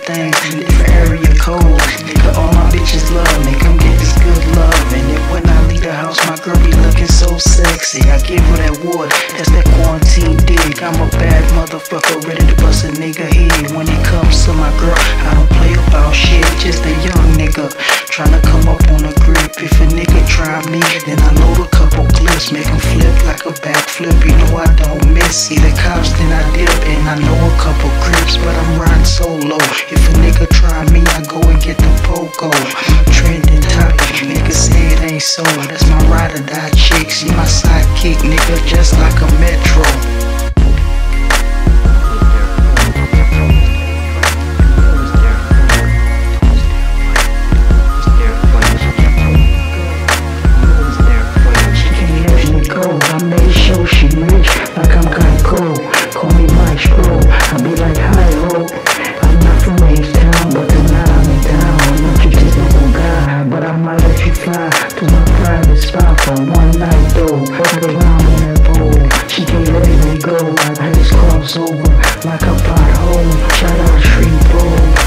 things, different area codes. Nigga, all my bitches love me, come get this good love. And then when I leave the house, my girl be looking so sexy. I give her that wood, that's that quarantine dig. I'm a bad motherfucker, ready to bust a nigga head. When it comes to my girl, I don't play about shit. Just a young nigga tryna come up on a grip. If a nigga try me, then I load a couple clips, make him flip like a backflip. You know I don't miss. See the cops, then I dip, and I know a couple grips, but I'm riding solo. If a nigga try me, I go and get the pogo. I'm a trending topic, nigga say it ain't so. That's my ride or die chick, she my sidekick, nigga, just like a Metro. To my private spot for one night though. Fuck around on that pole, she can't let me go. I just cross over like a pothole. Shout out Street Pole.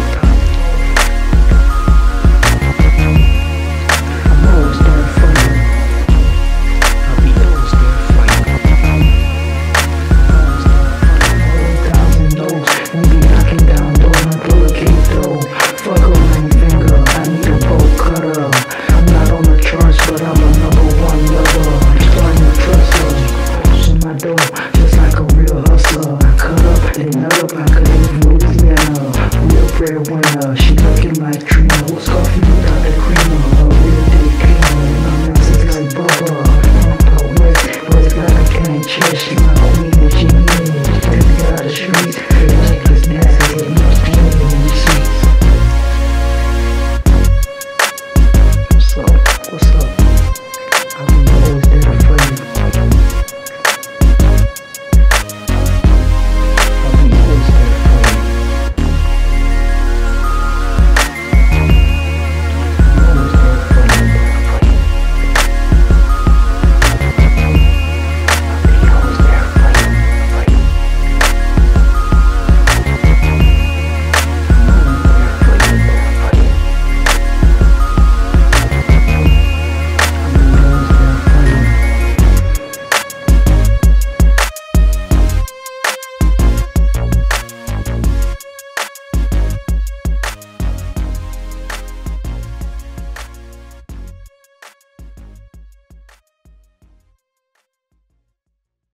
I'm always there for you. I'll be always there for you. Always there for you. 1,000 notes, we be knocking down doors and pull a gate though. Fuck a ring finger, I need a bolt cutter. But I'm a #1 lover. Starting to trust her. In my door, just like a real hustler. Cut up and nut up, I could leave Louisiana. Real breadwinner.